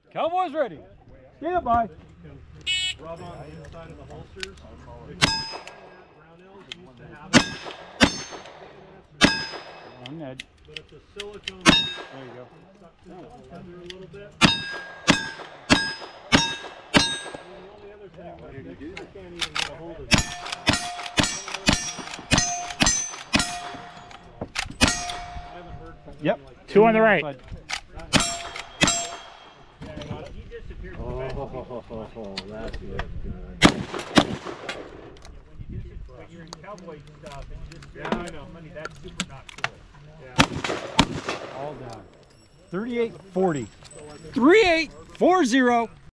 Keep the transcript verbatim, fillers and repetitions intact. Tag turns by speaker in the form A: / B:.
A: Cowboys ready. Stand by.
B: Rub on the inside of the holsters. Brownells used to have it.
A: On edge.
B: But it's a silicone.
A: There you go.
B: Stuck to the leather a little bit. And the only other thing was I can't even get a hold of it. I haven't heard from
A: Yep.
B: him like
C: Two on the right.
B: he disappeared.
D: Oh, that's good.
B: When you're in cowboy stuff and you just yeah, I know money, that's super not cool. Yeah.
A: All down. thirty-eight forty. three eight four zero.